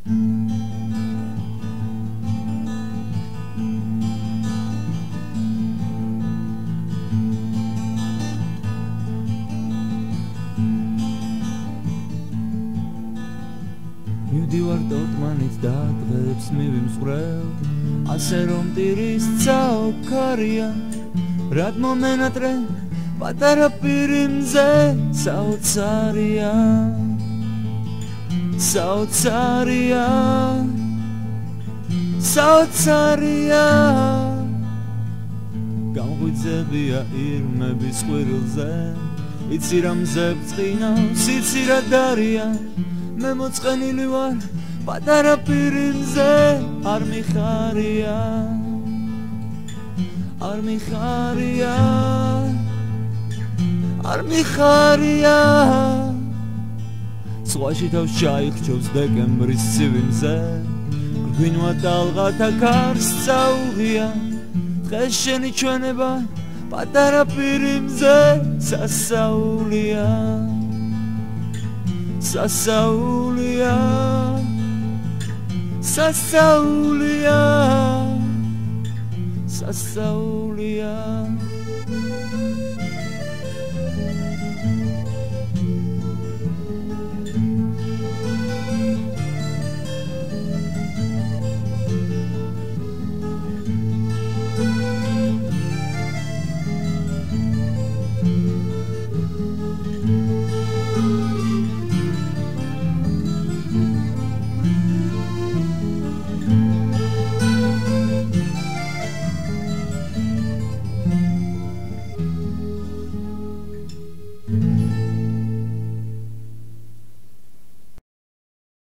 მივდივარ ტოტმანით და დღეებს მივიმსყრევ ასე რომ ტირის წაოქარია რად მომენატრე პატარა პირიმზე საოცარია საოცარია საოცარია გამღვიძებია ირმების ყვირილზე იცი რა მზებს ყინავს იცი რა დარია მე მოწყენილი ვარ პატარა პირიმზე არ მიხარია არ მიხარია არ მიხარია ზღვაში თავს ჩაიხრჩობს დეკემბრის ცივიმზე გვინვა ტალღათა კარს წაუღია დღეს შენი ჩვენება პატარა პირიმზე სასაულია სასაულია სასაულია სასაულია